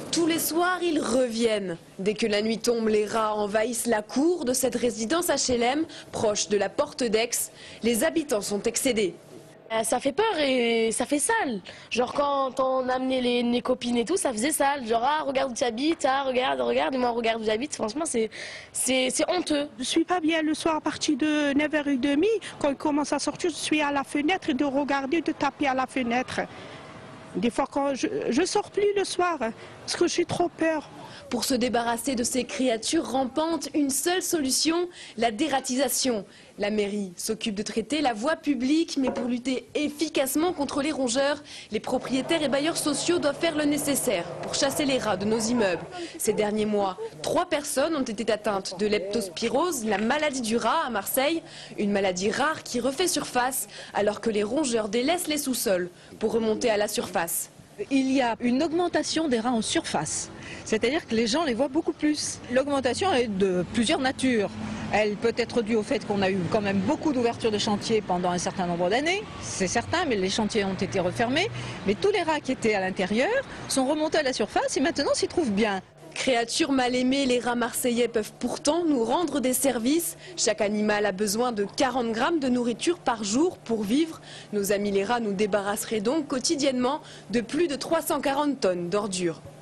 Tous les soirs, ils reviennent. Dès que la nuit tombe, les rats envahissent la cour de cette résidence HLM, proche de la porte d'Aix. Les habitants sont excédés. Ça fait peur et ça fait sale. Genre quand on amenait les copines et tout, ça faisait sale. Genre ah regarde où tu habites, ah regarde, et moi regarde où j'habite. Franchement c'est honteux. Je suis pas bien le soir à partir de 9h30. Quand il commence à sortir, je suis à la fenêtre et de regarder, de taper à la fenêtre. Des fois quand je sors plus le soir parce que j'ai trop peur. Pour se débarrasser de ces créatures rampantes, une seule solution, la dératisation. La mairie s'occupe de traiter la voie publique, mais pour lutter efficacement contre les rongeurs, les propriétaires et bailleurs sociaux doivent faire le nécessaire pour chasser les rats de nos immeubles. Ces derniers mois, 3 personnes ont été atteintes de leptospirose, la maladie du rat à Marseille, une maladie rare qui refait surface alors que les rongeurs délaissent les sous-sols pour remonter à la surface. Il y a une augmentation des rats en surface, c'est-à-dire que les gens les voient beaucoup plus. L'augmentation est de plusieurs natures. Elle peut être due au fait qu'on a eu quand même beaucoup d'ouvertures de chantiers pendant un certain nombre d'années, c'est certain, mais les chantiers ont été refermés. Mais tous les rats qui étaient à l'intérieur sont remontés à la surface et maintenant s'y trouvent bien. Créatures mal aimées, les rats marseillais peuvent pourtant nous rendre des services. Chaque animal a besoin de 40 grammes de nourriture par jour pour vivre. Nos amis les rats nous débarrasseraient donc quotidiennement de plus de 340 tonnes d'ordures.